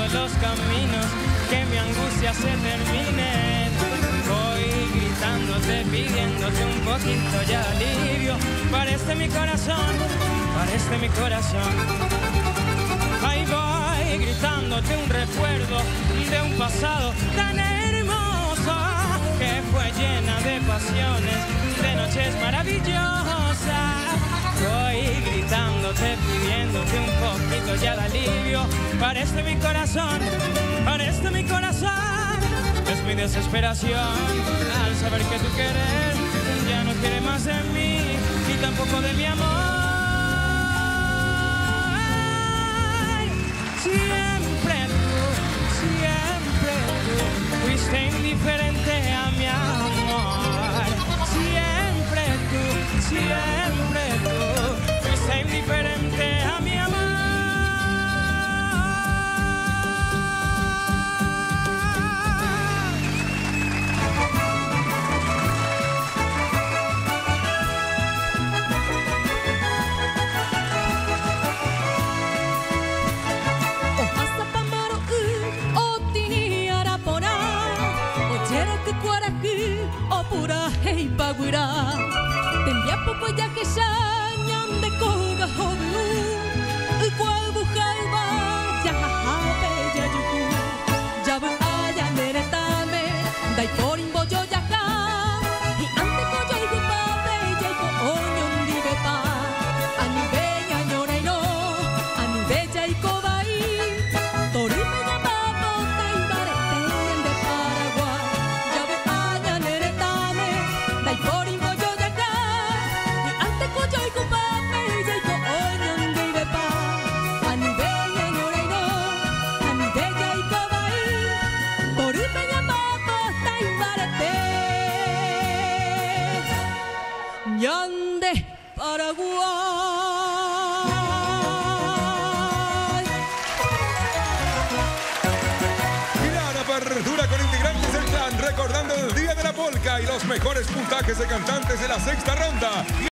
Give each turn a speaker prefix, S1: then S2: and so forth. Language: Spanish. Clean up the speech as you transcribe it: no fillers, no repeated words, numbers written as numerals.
S1: los caminos, que mi angustia se termine. Voy gritándote, pidiéndote un poquito ya de alivio para mi corazón, para mi corazón. Ahí voy gritándote un recuerdo de un pasado tan hermoso que fue llena de pasiones, de noches maravillosas. Voy gritándote, pidiéndote un poquito ya de alivio para mi corazón, para mi corazón. Es mi desesperación al saber que tu querer ya no quiere más de mí, ni tampoco de mi amor. Siempre tú fuiste indiferente a mi amor. Siempre tú fuiste indiferente a mi amor.
S2: Hei bagura tembia poco ya que sañan de coga hodu cual bujalba ya habe ya yuku ya va aya meretame dai por imbo yo ya ka y ante ko yo igu pa be ya ko oñon di beta ani beña ñore no ani beja y ko bai tori me llama bota y barete de Paraguay ya va aya meretame dai por imbo yo ya ka y ante ko yo igu pa be ya ko oñon di beta ani beña ñore no ani beja y ko bai tori me llama bota y barete Ñande Paraguay.
S3: Gran apertura con integrantes del clan, recordando el Día de la Polca y los mejores puntajes de cantantes de la sexta ronda.